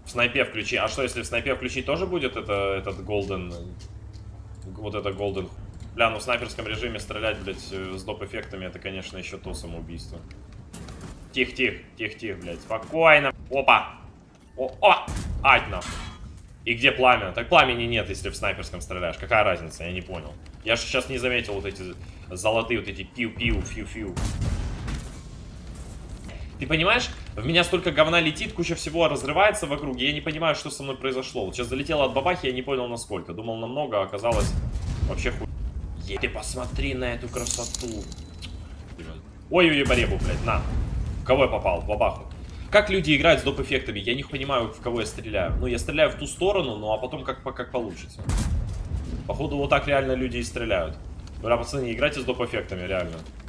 В снайпе включи. А что, если в снайпе включить тоже будет этот голден... Вот это голден... Бля, ну в снайперском режиме стрелять, блядь, с доп-эффектами, это, конечно, еще то самоубийство. Тихо, блядь, спокойно. Опа! О! Ать, нахуй. И где пламя? Так пламени нет, если в снайперском стреляешь. Какая разница? Я не понял. Я же сейчас не заметил вот эти золотые, вот эти пиу-пиу, фью-фью. Ты понимаешь? В меня столько говна летит, куча всего разрывается вокруг. Я не понимаю, что со мной произошло. Вот сейчас залетело от бабахи, я не понял насколько. Думал намного, а оказалось вообще хуй. Ты посмотри на эту красоту. Ой-ой-ой, баребу, блядь, на. В кого я попал? В бабаху. Как люди играют с доп-эффектами? Я не понимаю, в кого я стреляю. Ну, я стреляю в ту сторону, ну, а потом как получится. Походу, вот так реально люди и стреляют. Бля, пацаны, играйте с доп-эффектами, реально.